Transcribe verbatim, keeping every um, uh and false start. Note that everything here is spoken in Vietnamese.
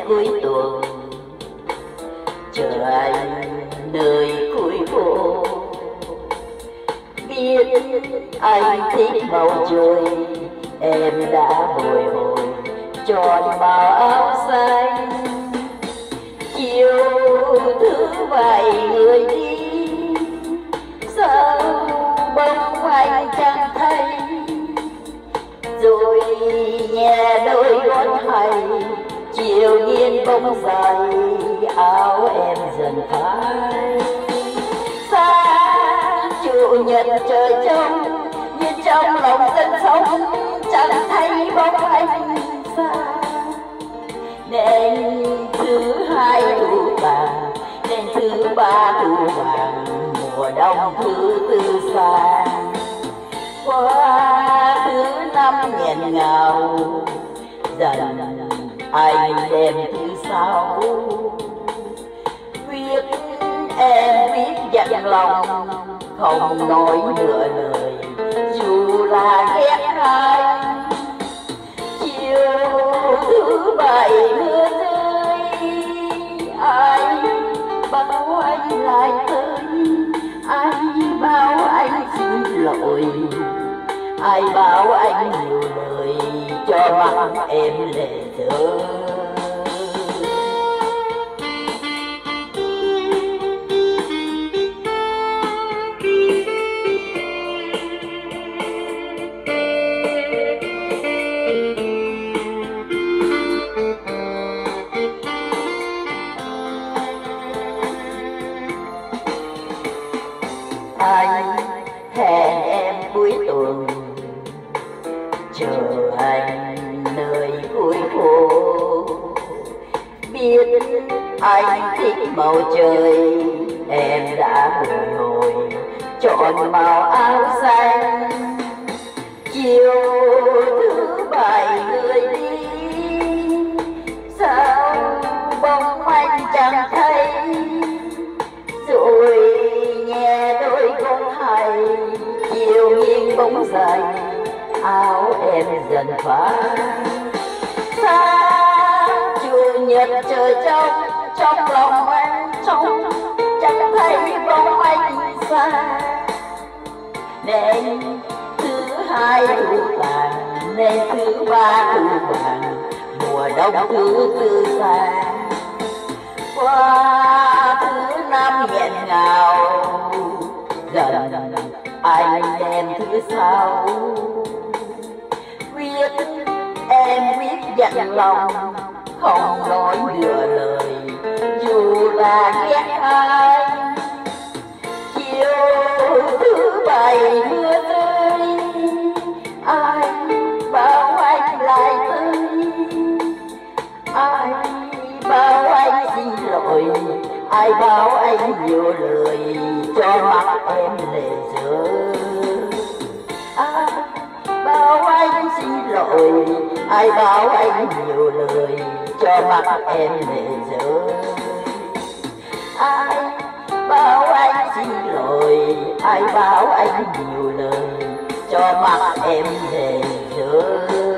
cuối tuần, chờ anh nơi cuối phố. Biết anh thích bầu trời, em đã bồi hồi tròn màu áo xanh. Chiều thứ bảy người đi, sao bóng anh chẳng thấy. Rồi nhẹ đôi gót hay, chiều nghiêng bóng dài, áo em dần phai. Xa chủ nhật trời trông, nhưng trong lòng dân sống chẳng thấy bóng anh xa. Nên thứ hai thu vàng, nên thứ ba thu vàng, mùa đông thứ tư sang. Qua thứ năm nghẹn ngào, dần anh đem thứ sáu. Viết em viết dặn lòng, không nói nửa lời, dù là ghét anh. Chiều thứ bảy mưa rơi, ai bảo anh lại tới, ai bảo anh xin lỗi, ai bảo anh nhiều lời cho mắt em lệ rơi. Anh hẹn em cuối tuần, chờ anh nơi cuối phố. Biết anh thích bầu trời, em đã bồi hồi chọn màu áo xanh. Chiều thứ bảy người đi, sao bóng anh chẳng thấy. Rồi nghe đôi con hay, chiều nghiêng bóng dài, áo em dần phai. Xa chủ nhật trời trong, trong lòng anh trống, chẳng thấy bóng anh xa. Nên thứ hai thu vàng, nên thứ ba thu vàng, mùa đông thứ tư sang. Qua thứ năm nghẹn ngào, dần anh đem thứ sáu. Viết em viết dặn lòng, không nói nửa lời, dù là ghét ai. Chiều thứ bảy mưa rơi, ai bảo anh lại tới, ai bảo anh xin lỗi, ai bảo anh nhiều lời cho mắt em lệ rơi. Ai bảo anh xin lỗi, ai bảo anh nhiều lời cho mắt em lệ rơi. Ai bảo anh xin lỗi, ai bảo anh nhiều lời cho mắt em lệ rơi.